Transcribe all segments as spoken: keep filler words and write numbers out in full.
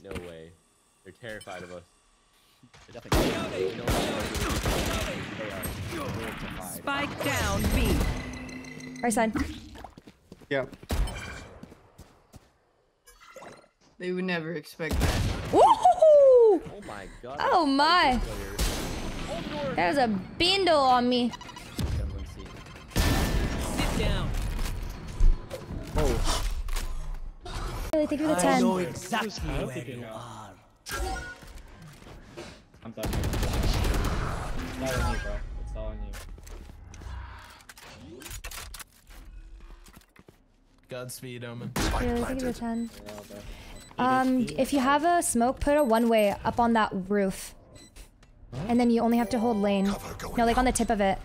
No way. They're terrified of us. They're definitely Spike down B. Right side. Yeah. They would never expect that. Woohoo! Oh my god. Oh my. There's a bindle on me. Sit down. Oh. Really, thank you for the I ten. know exactly where you are. I'm done. It's all on you, bro. It's all on you. Godspeed, Omen. Really, thank you for the ten. Yeah, bro. Um, if you have a smoke, put a one way up on that roof. And then you only have to hold lane. No, like on the tip of it.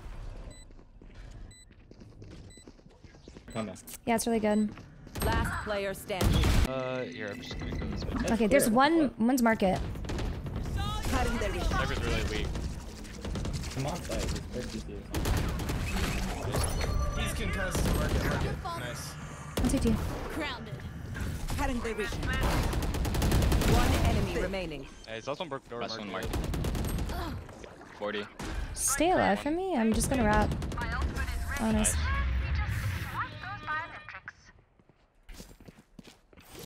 Come on. Yeah, it's really good. Last player standing. Uh, here, I'm just gonna go this way. Okay, there's one, one's market. Cypher's really weak. Come on, side. It's fifty. He's concussed. Market, market. Nice. One C T. Grounded. Cutting their vision. One enemy remaining. Hey, it's also broke door. Rest one market. forty. Stay alive for me. I'm just gonna wrap. Oh, nice.